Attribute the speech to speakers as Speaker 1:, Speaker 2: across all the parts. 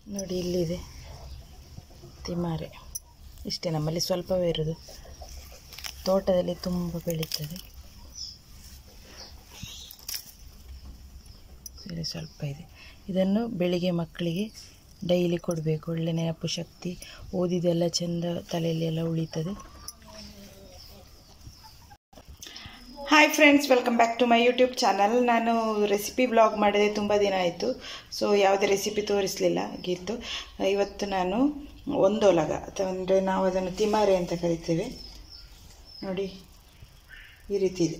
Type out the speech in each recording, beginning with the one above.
Speaker 1: ನೋಡಿ ಇಲ್ಲಿದೆ ತಿಮಾರೆ. ಇಷ್ಟೇ, ನಮ್ಮಲ್ಲಿ ಸ್ವಲ್ಪವೇ ಇರೋದು, ತೋಟದಲ್ಲಿ ತುಂಬ ಬೆಳೀತದೆ. ಇಲ್ಲಿ ಸ್ವಲ್ಪ ಇದೆ. ಇದನ್ನು ಬೆಳಿಗ್ಗೆ ಮಕ್ಕಳಿಗೆ ಡೈಲಿ ಕೊಡಬೇಕು. ಒಳ್ಳೆ ನೆನಪು ಶಕ್ತಿ, ಓದಿದೆಲ್ಲ ಚೆಂದ ತಲೆಯಲ್ಲಿ ಎಲ್ಲ ಉಳಿತದೆ. Hi friends, welcome back to my YouTube channel. ನಾನು ರೆಸಿಪಿ ಬ್ಲಾಗ್ ಮಾಡಿದೆ, ತುಂಬ ದಿನ ಆಯಿತು. ಸೊ ಯಾವುದೇ ರೆಸಿಪಿ ತೋರಿಸಲಿಲ್ಲ ಗೀತು. ಇವತ್ತು ನಾನು ಒಂದೊಲಗ ಅಂದರೆ ನಾವು ಅದನ್ನು ತಿಮಾರೆ ಅಂತ ಕರಿತೇವೆ. ನೋಡಿ ಈ ರೀತಿ ಇದೆ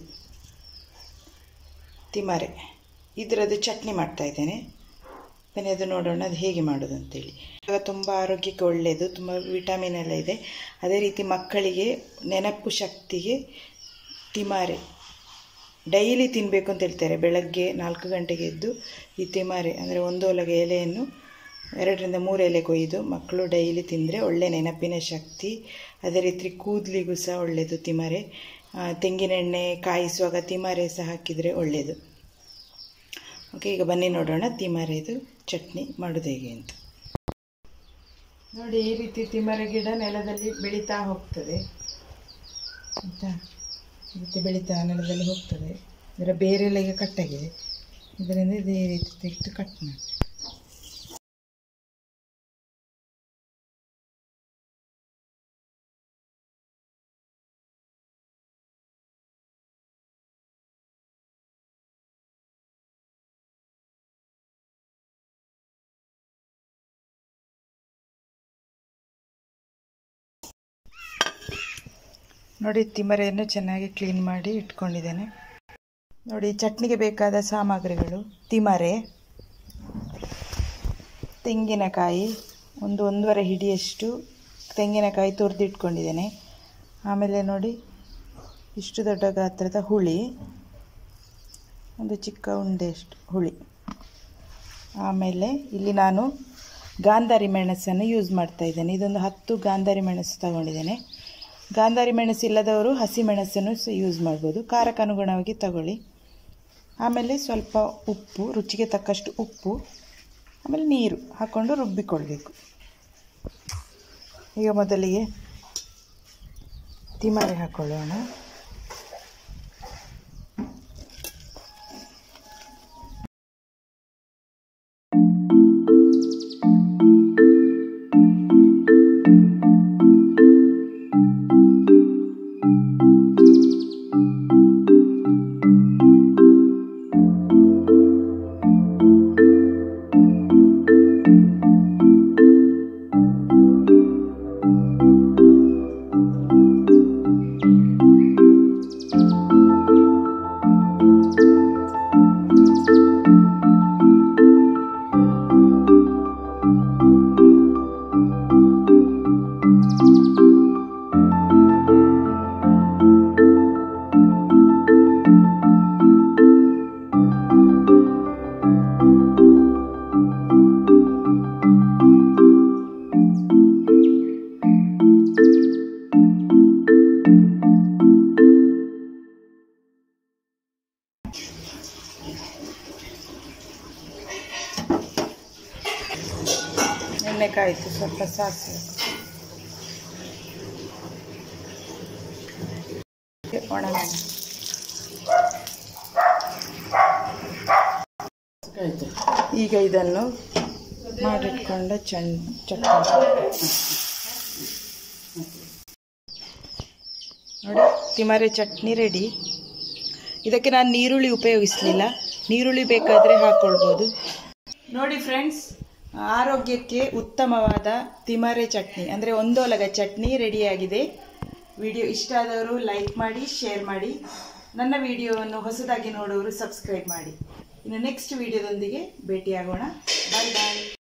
Speaker 1: ತಿಮಾರೆ. ಇದರದ್ದು ಚಟ್ನಿ ಮಾಡ್ತಾಯಿದ್ದೇನೆ. ಬನ್ನಿ ಅದು ನೋಡೋಣ ಅದು ಹೇಗೆ ಮಾಡೋದು ಅಂತೇಳಿ. ಇವಾಗ ತುಂಬ ಆರೋಗ್ಯಕ್ಕೆ ಒಳ್ಳೆಯದು, ತುಂಬ ವಿಟಮಿನ್ ಎಲ್ಲ ಇದೆ. ಅದೇ ರೀತಿ ಮಕ್ಕಳಿಗೆ ನೆನಪು ಶಕ್ತಿಗೆ ತಿಮಾರೆ ಡೈಲಿ ತಿನ್ನಬೇಕು ಅಂತ ಹೇಳ್ತಾರೆ. ಬೆಳಗ್ಗೆ 4 ಗಂಟೆಗೆ ಎದ್ದು ಈ ತಿಮಾರೆ ಅಂದರೆ ಒಂದೊಲಗೆ ಎಲೆಯನ್ನು 2ರಿಂದ 3 ಎಲೆ ಕೊಯ್ದು ಮಕ್ಕಳು ಡೈಲಿ ತಿಂದರೆ ಒಳ್ಳೆ ನೆನಪಿನ ಶಕ್ತಿ. ಅದೇ ರೀತಿ ಕೂದಲಿಗೂ ಸಹ ಒಳ್ಳೆಯದು ತಿಮಾರೆ. ತೆಂಗಿನೆಣ್ಣೆ ಕಾಯಿಸುವಾಗ ತಿಮಾರೆ ಸಹ ಹಾಕಿದರೆ ಒಳ್ಳೆಯದು. ಓಕೆ, ಈಗ ಬನ್ನಿ ನೋಡೋಣ ತಿಮಾರೆದು ಚಟ್ನಿ ಮಾಡೋದು ಹೇಗೆ ಅಂತ. ನೋಡಿ ಈ ರೀತಿ ತಿಮಾರೆ ಗಿಡ ನೆಲದಲ್ಲಿ ಬೆಳೀತಾ ಹೋಗ್ತದೆ ಆಯಿತಾ. ಈ ರೀತಿ ಬೆಳೀತಾ ನೆಲದಲ್ಲಿ ಹೋಗ್ತದೆ. ಇದರ ಬೇರೆಲ್ಲ ಈಗ ಕಟ್ಟಾಗಿದೆ. ಇದರಿಂದ ಇದೇ ರೀತಿ ತೆಗೆದು ಕಟ್ ಮಾಡಿ. ನೋಡಿ ತಿಮರೆಯನ್ನು ಚೆನ್ನಾಗಿ ಕ್ಲೀನ್ ಮಾಡಿ ಇಟ್ಕೊಂಡಿದ್ದೇನೆ. ನೋಡಿ ಚಟ್ನಿಗೆ ಬೇಕಾದ ಸಾಮಗ್ರಿಗಳು: ತಿಮರೆ, ತೆಂಗಿನಕಾಯಿ, 1-1.5 ಹಿಡಿಯಷ್ಟು ತೆಂಗಿನಕಾಯಿ ತುರಿದು ಇಟ್ಕೊಂಡಿದ್ದೇನೆ. ಆಮೇಲೆ ನೋಡಿ ಇಷ್ಟು ದೊಡ್ಡ ಗಾತ್ರದ ಹುಳಿ, ಒಂದು ಚಿಕ್ಕ ಉಂಡೆಯಷ್ಟು ಹುಳಿ. ಆಮೇಲೆ ಇಲ್ಲಿ ನಾನು ಗಾಂಧಾರಿ ಮೆಣಸನ್ನು ಯೂಸ್ ಮಾಡ್ತಾ ಇದ್ದೇನೆ. ಇದೊಂದು 10 ಗಾಂಧಾರಿ ಮೆಣಸು ತಗೊಂಡಿದ್ದೇನೆ. ಗಾಂಧಾರಿ ಮೆಣಸು ಇಲ್ಲದವರು ಹಸಿ ಮೆಣಸನ್ನು ಸಹ ಯೂಸ್ ಮಾಡ್ಬೋದು, ಖಾರಕ್ಕೆ ಅನುಗುಣವಾಗಿ ತಗೊಳ್ಳಿ. ಆಮೇಲೆ ಸ್ವಲ್ಪ ಉಪ್ಪು, ರುಚಿಗೆ ತಕ್ಕಷ್ಟು ಉಪ್ಪು, ಆಮೇಲೆ ನೀರು ಹಾಕ್ಕೊಂಡು ರುಬ್ಬಿಕೊಳ್ಬೇಕು. ಈಗ ಮೊದಲಿಗೆ ತಿಮಾರೆ ಹಾಕ್ಕೊಳ್ಳೋಣ. ಎಣ್ಣೆ ಕಾಯಿತು, ಸ್ವಲ್ಪ ಸಾಸಿವೆ, ಒಣಮೆಣಸು. ಈಗ ಇದನ್ನು ಮಾಡಿಟ್ಕೊಂಡ ಚಟ್ನಿ ನೋಡಿ, ತಿಮಾರೆ ಚಟ್ನಿ ರೆಡಿ. ಇದಕ್ಕೆ ನಾನು ನೀರುಳ್ಳಿ ಉಪಯೋಗಿಸಲಿಲ್ಲ, ನೀರುಳ್ಳಿ ಬೇಕಾದರೆ ಹಾಕ್ಕೊಳ್ಬೋದು. ನೋಡಿ ಫ್ರೆಂಡ್ಸ್, ಆರೋಗ್ಯಕ್ಕೆ ಉತ್ತಮವಾದ ತಿಮಾರೆ ಚಟ್ನಿ ಅಂದರೆ ಒಂದೊಲಗ ಚಟ್ನಿ ರೆಡಿಯಾಗಿದೆ. ವಿಡಿಯೋ ಇಷ್ಟ ಆದವರು ಲೈಕ್ ಮಾಡಿ, ಶೇರ್ ಮಾಡಿ. ನನ್ನ ವಿಡಿಯೋವನ್ನು ಹೊಸದಾಗಿ ನೋಡೋರು ಸಬ್ಸ್ಕ್ರೈಬ್ ಮಾಡಿ. ಇನ್ನು ನೆಕ್ಸ್ಟ್ ವಿಡಿಯೋದೊಂದಿಗೆ ಭೇಟಿಯಾಗೋಣ. ಬಾಯ್ ಬಾಯ್.